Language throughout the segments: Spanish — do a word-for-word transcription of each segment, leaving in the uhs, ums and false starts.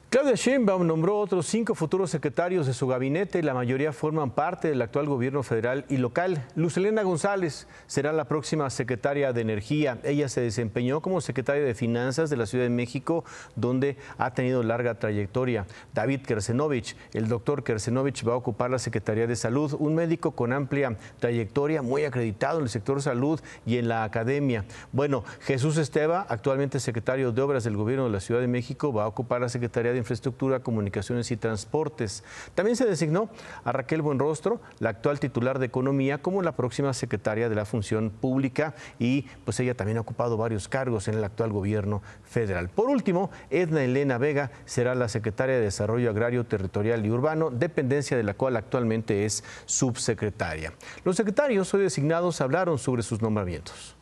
Claudia Sheinbaum nombró otros cinco futuros secretarios de su gabinete y la mayoría forman parte del actual gobierno federal y local. Luz Helena González será la próxima secretaria de Energía. Ella se desempeñó como secretaria de Finanzas de la Ciudad de México, donde ha tenido larga trayectoria. David Kersenovich, el doctor Kersenovich, va a ocupar la Secretaría de Salud, un médico con amplia trayectoria, muy acreditado en el sector salud y en la academia. Bueno, Jesús Esteva, actualmente secretario de Obras del Gobierno de la Ciudad de México, va a ocupar la Secretaría de Infraestructura, Comunicaciones y Transportes. También se designó a Raquel Buenrostro, la actual titular de Economía, como la próxima secretaria de la Función Pública, y pues ella también ha ocupado varios cargos en el actual gobierno federal. Por último, Edna Elena Vega será la secretaria de Desarrollo Agrario, Territorial y Urbano, dependencia de la cual actualmente es subsecretaria. Los secretarios hoy designados hablaron sobre sus nombramientos.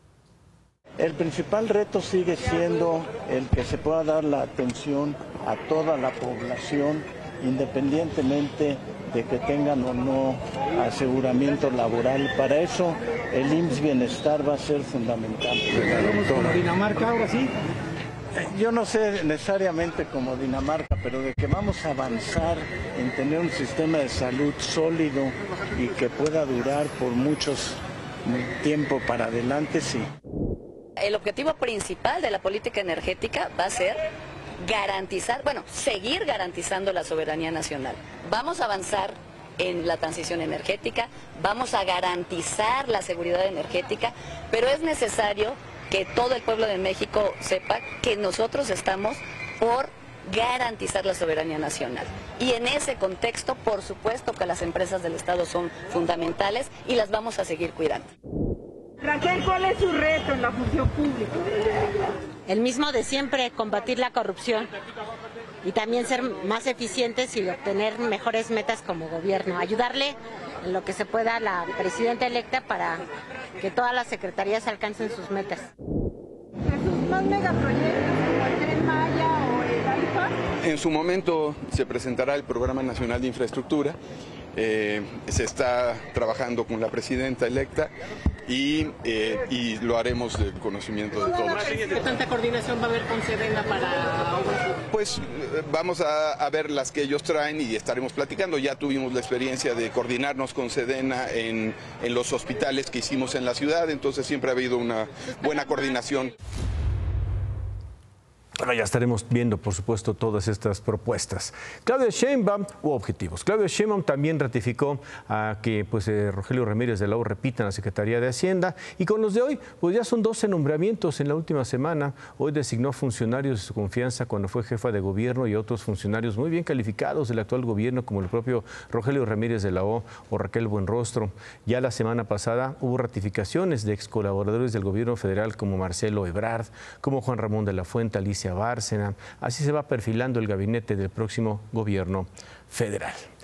El principal reto sigue siendo el que se pueda dar la atención a toda la población, independientemente de que tengan o no aseguramiento laboral. Para eso el I M S S Bienestar va a ser fundamental. ¿Como Dinamarca ahora sí? Yo no sé necesariamente como Dinamarca, pero de que vamos a avanzar en tener un sistema de salud sólido y que pueda durar por muchos tiempo para adelante, sí. El objetivo principal de la política energética va a ser garantizar, bueno, seguir garantizando la soberanía nacional. Vamos a avanzar en la transición energética, vamos a garantizar la seguridad energética, pero es necesario que todo el pueblo de México sepa que nosotros estamos por garantizar la soberanía nacional. Y en ese contexto, por supuesto que las empresas del Estado son fundamentales y las vamos a seguir cuidando. Raquel, ¿cuál es su reto en la función pública? El mismo de siempre, combatir la corrupción y también ser más eficientes y obtener mejores metas como gobierno. Ayudarle en lo que se pueda a la presidenta electa para que todas las secretarías alcancen sus metas. ¿Jesús, más megaproyectos como el Tren Maya o el AIFA? En su momento se presentará el Programa Nacional de Infraestructura. Eh, se está trabajando con la presidenta electa y, eh, y lo haremos de conocimiento de todos. ¿Qué tanta coordinación va a haber con Sedena para obras? Pues vamos a, a ver las que ellos traen y estaremos platicando. Ya tuvimos la experiencia de coordinarnos con Sedena en, en los hospitales que hicimos en la ciudad, entonces siempre ha habido una buena coordinación. Bueno, ya estaremos viendo, por supuesto, todas estas propuestas. Claudia Sheinbaum, hubo objetivos. Claudia Sheinbaum también ratificó a que pues, eh, Rogelio Ramírez de la O repita en la Secretaría de Hacienda. Y con los de hoy, pues ya son doce nombramientos en la última semana. Hoy designó funcionarios de su confianza cuando fue jefa de gobierno y otros funcionarios muy bien calificados del actual gobierno, como el propio Rogelio Ramírez de la O o Raquel Buenrostro. Ya la semana pasada hubo ratificaciones de ex colaboradores del gobierno federal como Marcelo Ebrard, como Juan Ramón de la Fuente, Alicia Bárcena. Así se va perfilando el gabinete del próximo gobierno federal.